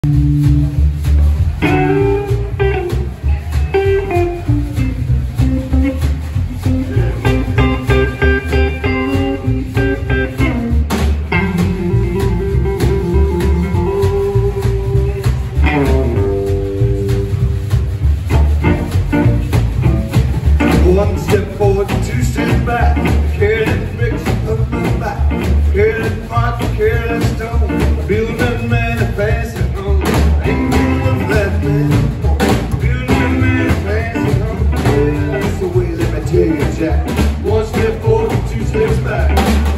One step forward, two steps back. Carry the bricks up my back. Carry the pot, carry the stone. Build that man a fancy home. Ain't going that man. Build that man a fancy home. Yeah, that's the way, let me tell you, Jack. One step forward, two steps back.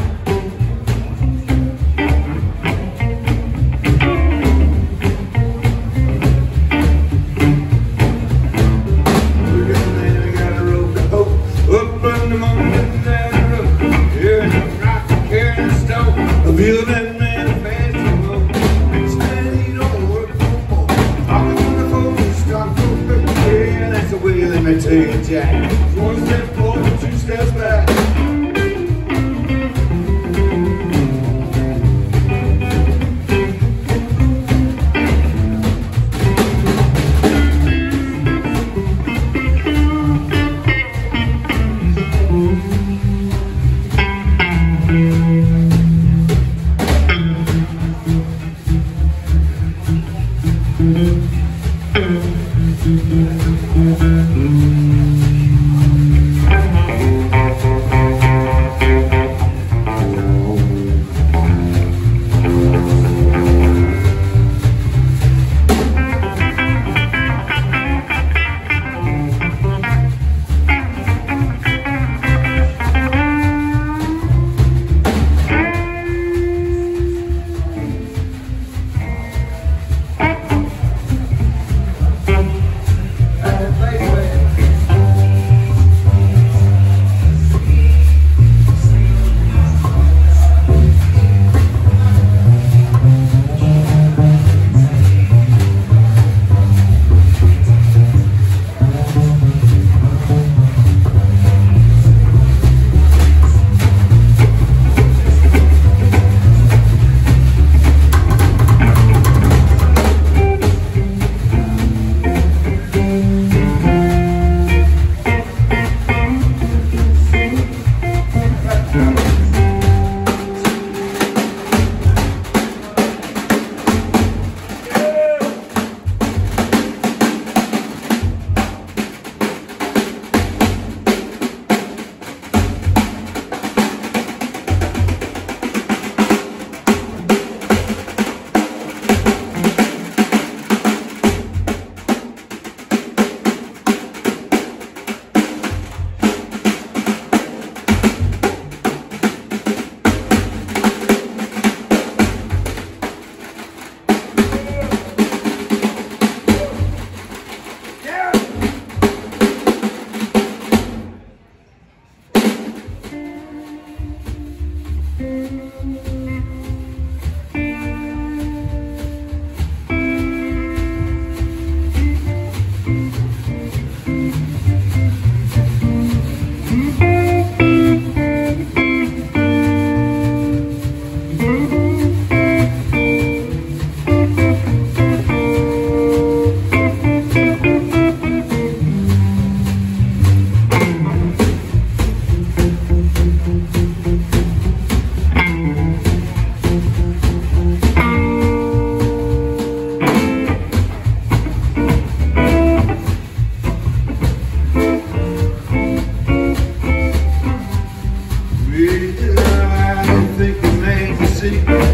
Build that man a fancy home. This man, he don't work no more. Talking on the phone, he start going. Yeah, that's the way, let me tell you, Jack. One step forward, two steps back. I think the man can see.